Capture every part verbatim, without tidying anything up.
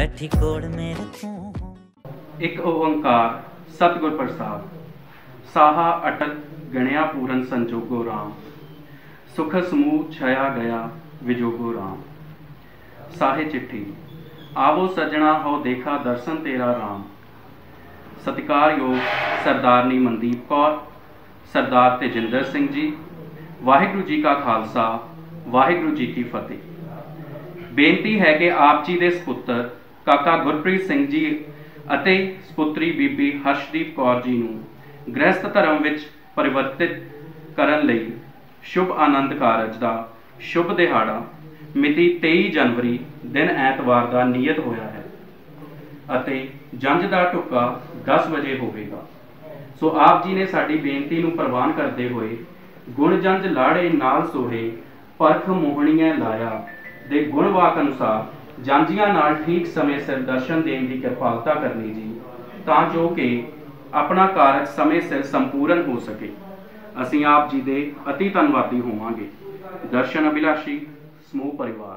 बैठी कोड़ मेरे तू। एक ओंकार सतगुर प्रसाद, साहा अटल गणिया पूरन संजोगो राम, सुख समूह छया गया विजोगो राम। साहे चिट्ठी, आवो सजना हो देखा दर्शन तेरा राम। सत्कार योग सरदारनी मनदीप कौर, सरदार तेजिंदर सिंह जी। वाहिगुरु जी का खालसा, वाहिगुरु जी की फतेह। बेनती है कि आप जी के सपुत्र काका गुरप्रीत सिंह जी ਅਤੇ ਸਪੁੱਤਰੀ ਬੀਬੀ ਹਰਸ਼ਦੀਪ ਕੌਰ ਜੀ ਨੂੰ ਗ੍ਰਹਿਸਥ ਧਰਮ ਵਿੱਚ ਪਰਿਵਰਤਿਤ ਕਰਨ ਲਈ ਸ਼ੁਭ ਆਨੰਦ ਕਾਰਜ ਦਾ ਸ਼ੁਭ ਦਿਹਾੜਾ ਮਿਤੀ ਤੇਈ ਜਨਵਰੀ ਦਿਨ ਐਤਵਾਰ ਦਾ ਨਿਯਤ ਹੋਇਆ ਹੈ ਅਤੇ ਜੰਝ ਦਾ ਢੁੱਕਾ ਦਸ ਵਜੇ ਹੋਵੇਗਾ। ਸੋ ਆਪ ਜੀ ਨੇ ਸਾਡੀ ਬੇਨਤੀ ਨੂੰ ਪ੍ਰਵਾਨ ਕਰਦੇ ਹੋਏ ਗੁਣ ਜੰਝ ਲਾੜੇ ਨਾਲ ਸੋਹੇ ਪਰਖ ਮੋਹਣੀਆਂ ਲਾਇਆ ਦੇ ਗੁਣਵਾਕ ਅਨੁਸਾਰ ਜਾਂਝੀਆਂ ਨਾਲ ठीक समय सिर दर्शन देने की कृपालता करनी जी, ਤਾਂ ਜੋ कि अपना कारज समय सिर संपूर्ण हो सके। ਅਸੀਂ आप जी ਦੇ अति ਧੰਨਵਾਦੀ ਹੋਵਾਂਗੇ। दर्शन अभिलाषी समूह परिवार।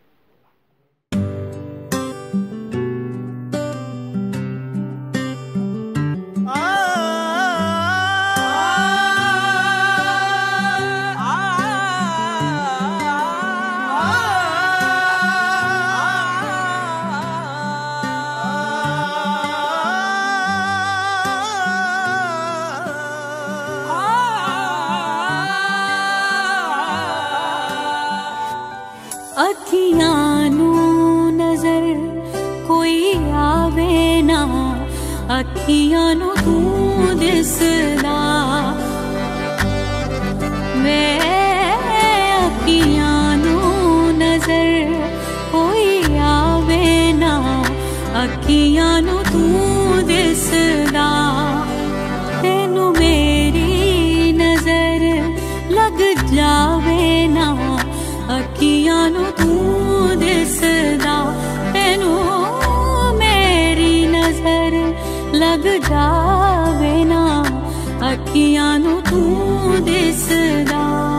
अखियां नू नजर कोई आवे ना, अखियां नू तू दिसदा। मैं अखियां नू नजर कोई आवे ना, अखियां नू तू दिसदा। तेनू मेरी नजर लग जावे ना, अखियां नू तू दिसदा। तेनू मेरी नजर लग जावे ना, अखियां नू तू दिसदा।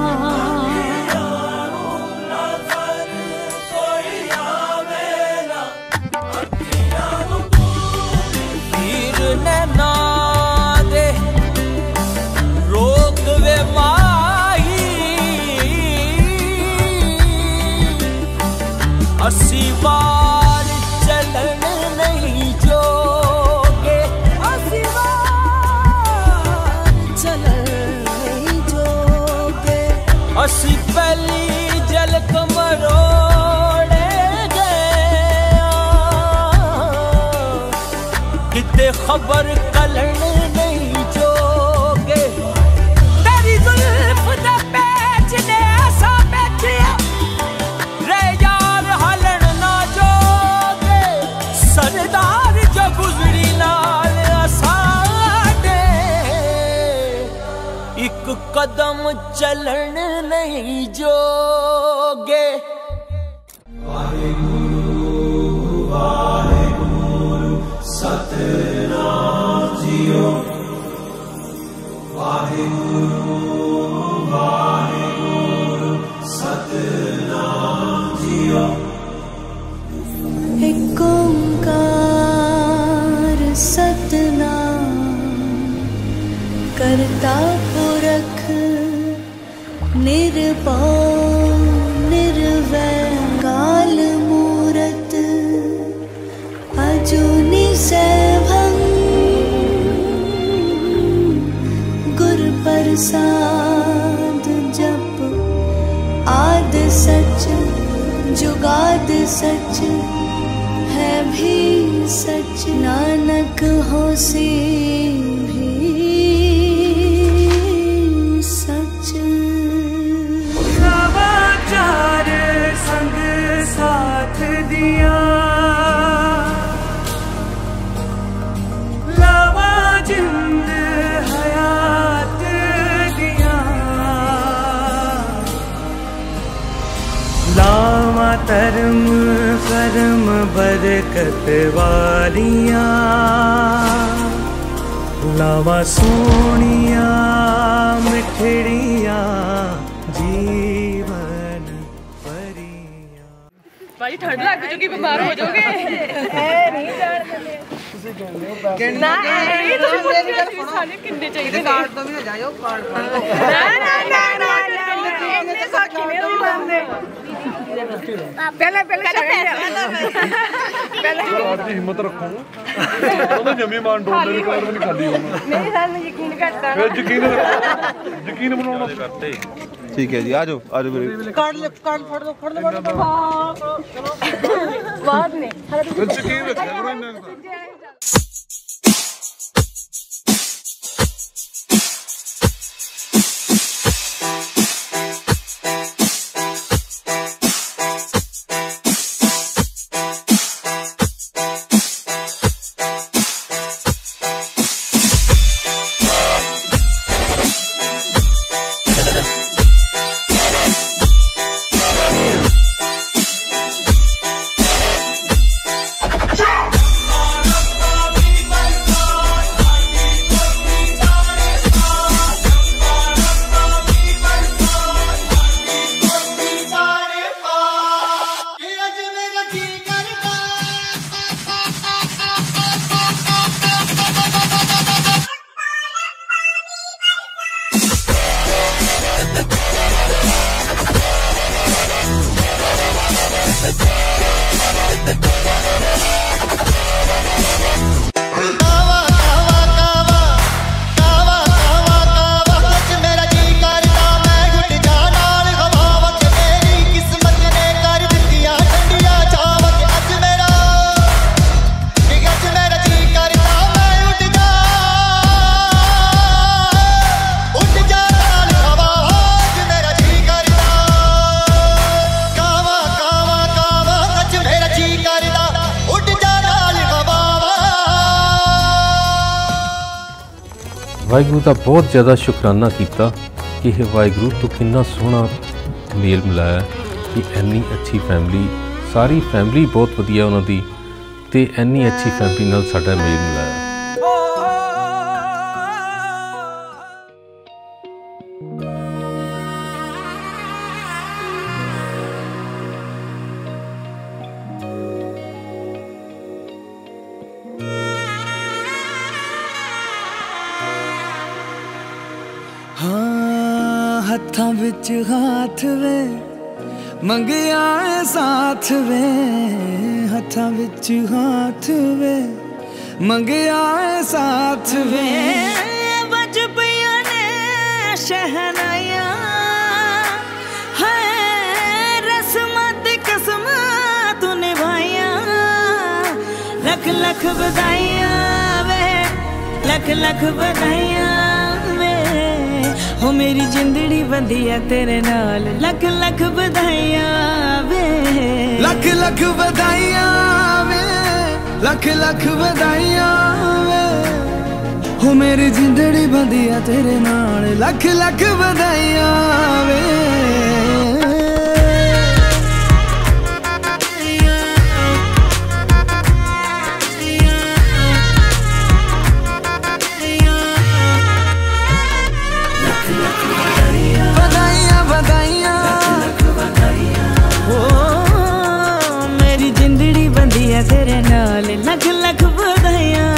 अस्सी बार चलन नहीं जोगे, अस्सी बार चलन नहीं जोगे। अस्सी पहली झलक मरोड़े गया, किते खबर कलन नहीं जोगे। तेरी जुल्फ दा पैच ने ऐसा बैठिया सरदार जो गुजरी नाल साडे, एक कदम चलन नहीं जोगे। वाहिगुरु वाहिगुरु सतनाम जियो, वाहिगुरु वाहिगुरु सतनाम जियो। एक ओंकार सतनाम करता पुरख निर्भव निर्वैर काल मूरत अजूनी सैभं गुर प्रसाद जप आद सच जुगाद सच है भी सच। नानक होसी भी सच। नवाचार संग साथ दिया, लावा जिंद हयात दिया। लावा धर्म कर्म बरकत वालिया, लावा सोनिया मिठड़िया जीवन परिया। भाई ठंड लग चुकी, बीमार हो जाओगे। ना ਇਹ ਤਾਂ ਮੇਰੀ ਗੱਲ ਸੁਣੋ ਸਾਰੇ ਕਿੰਨੇ ਚਾਹੀਦੇ ਕਾਰਡ ਤੋਂ ਵੀ ਨਾ ਜਾਇਓ ਕਾਰਡ ਫੜ ਲਓ ਨਾ ਨਾ ਨਾ ਨਾ ਇੰਨੇ ਸਾਖੀ ਨਹੀਂ ਬੰਦੇ ਪਹਿਲਾਂ ਪਹਿਲਾਂ ਪਹਿਲਾਂ ਅੱਜ ਹਿੰਮਤ ਰੱਖੋ ਉਹਦਾ ਜਮੀ ਮਾਨ ਡੋਲੇ ਦੀ ਕਾਰਡ ਵੀ ਨਹੀਂ ਖਾਲੀ ਹੋਣਾ ਨਹੀਂ ਸਾਨੂੰ ਯਕੀਨ ਕਰਦਾ ਫਿਰ ਯਕੀਨ ਯਕੀਨ ਬਣਾਉਣਾ ਕਰਤੇ ठीक है जी आ जाओ आ जाओ मेरे ਕਾਰਡ ਲੈ ਕਾਰਡ ਫੜ ਲਓ ਫੜ ਲਓ ਹਾਂ ਬਾਅਦ ਨੇ ਯਕੀਨ ਰੱਖਿਆ ਕਰੋ ਇਹਨਾਂ ਦਾ वाहिगुरू का बहुत ज़्यादा शुकराना किया कि हे वाहिगुरू तू कितना सोहना मेल मिलाया कि इन्नी अच्छी फैमिली सारी फैमिली बहुत वधिया उन्होंने ते इन्नी अच्छी फैमिली नाल साडा मेल मिलाया। हाँ हत्थां विच हाथ वे मंगिया साथ वे हत्थां विच हाथ वे मंगिया साथ वे बज पिया ने शहनाया है रस्मां ते कसमां तू निभाया लख लख बधाइयां वे लख लख बधाइयां हो मेरी जिंदड़ी बंधी है तेरे नाल लख लख बधाइयां वे लख लख बधाइयां वे लख लख बधाइयां वे हो मेरी जिंदड़ी बंधी है तेरे नाल लख लख बधाइयां वे तेरे नाल लख लख बधाइयां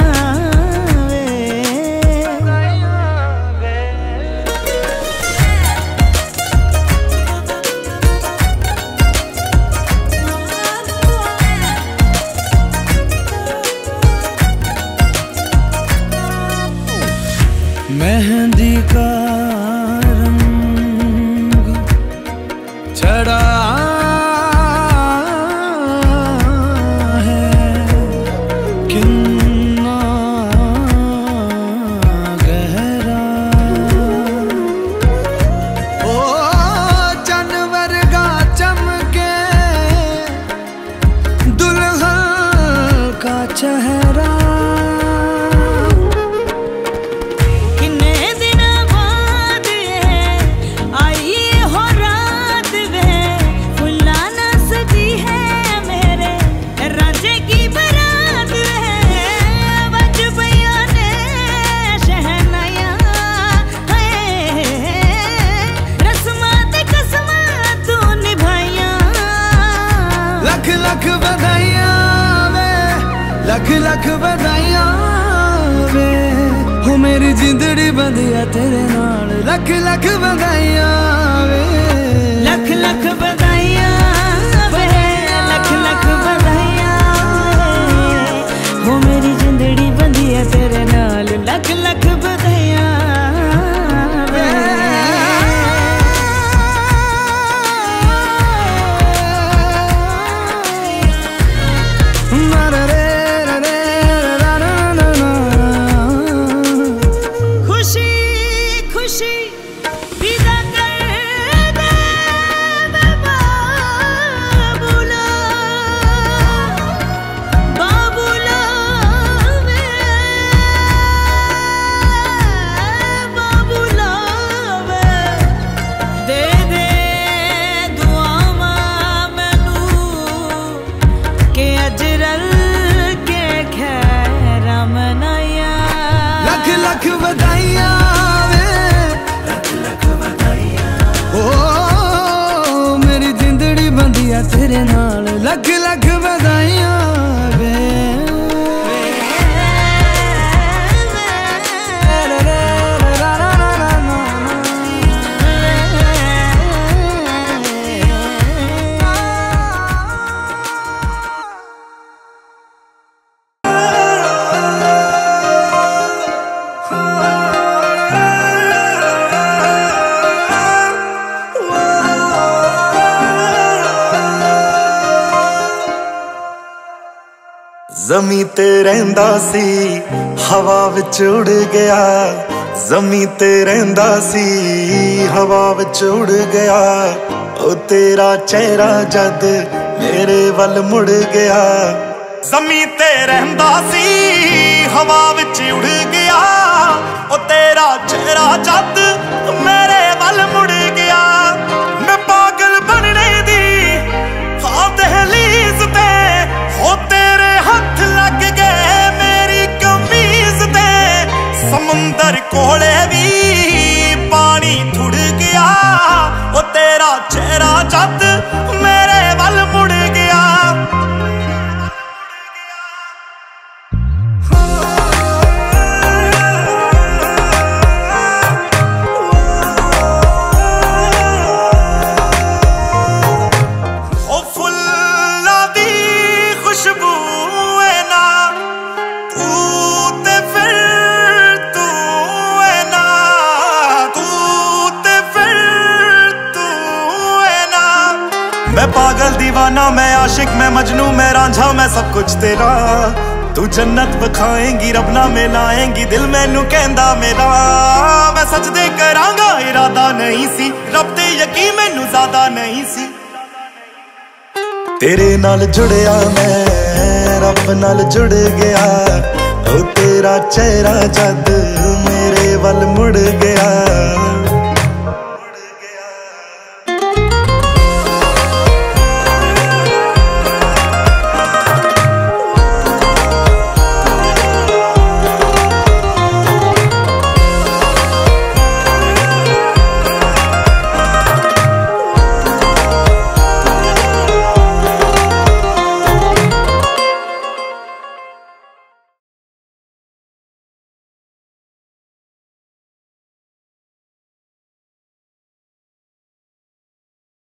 मेहंदी का रंग चढ़ा चेहरा किन्ने दिन बाद आई हो रात वे फुल्ला न सजी है मेरे राजे की बरात है बज पिया ने शहनाया रस्मां ते कसमां तू निभाइया लख लख बधाइयां लख लख बधाइयां वे हो मेरी जिंदड़ी बंधिया तेरे नाल लख लख बधाइयां वे लख लख बधाइयां वे लख लख बधाइयां हो मेरी जिंदड़ी बंधिया तेरे नाल लख लख बधाइयां वे लख बधाइयां वे लख लख बधाइयां ओ मेरी जिंदड़ी बंधिया तेरे नाल लख लख बधाइयां वे ज़मीं ते रहिंदा सी हवा विच उड़ गया ज़मीं ते रहिंदा सी हवा विच उड़ गया ओ तेरा चेहरा जद मेरे वल मुड़ गया ज़मीं ते रहिंदा सी हवा विच उड़ गया ओ तेरा चेहरा जद मेरे वल मुड़ गया मैं पागल बनने दी हाँ दहलीज ते हो तेरे हाथ लग गए मेरी कमीज ते समुंदर कोले भी पानी थुड़ गया ओ तेरा चेहरा जद मेरे वल मुड़ गया मैं पागल दीवाना मैं आशिक मैं मजनू मैं रांझा मैं सब कुछ तेरा तू जन्नत बखाएंगी रब ना मिलाएंगी दिल मैनू कहंदा मेरा मैं सजदे करांगा इरादा नहीं सी रब ते यकीन मैनू ज्यादा नहीं सी तेरे नाल जुड़िया मैं रब नाल जुड़ गया ओ तेरा चेहरा जद मेरे वल मुड़ गया